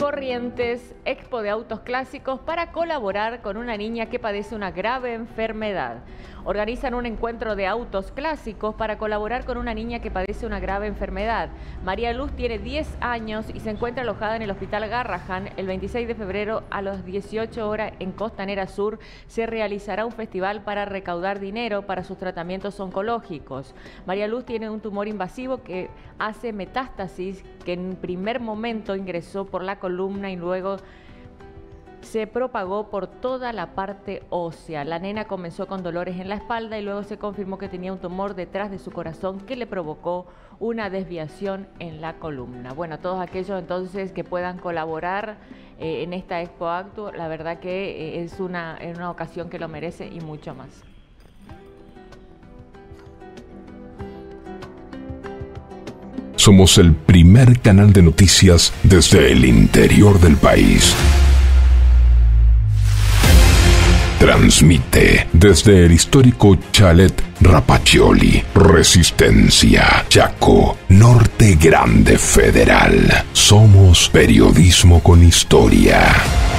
Corrientes, Expo de Autos Clásicos para colaborar con una niña que padece una grave enfermedad. Organizan un encuentro de autos clásicos para colaborar con una niña que padece una grave enfermedad. María Luz tiene 10 años y se encuentra alojada en el Hospital Garrahan. El 26 de febrero a las 18 horas en Costanera Sur se realizará un festival para recaudar dinero para sus tratamientos oncológicos. María Luz tiene un tumor invasivo que hace metástasis, que en primer momento ingresó por la columna y luego se propagó por toda la parte ósea. La nena comenzó con dolores en la espalda y luego se confirmó que tenía un tumor detrás de su corazón que le provocó una desviación en la columna. Bueno, todos aquellos entonces que puedan colaborar en esta Expo Actu, la verdad que es una ocasión que lo merece y mucho más. Somos el primer canal de noticias desde el interior del país. Transmite desde el histórico Chalet Rapaccioli, Resistencia, Chaco, Norte Grande Federal. Somos periodismo con historia.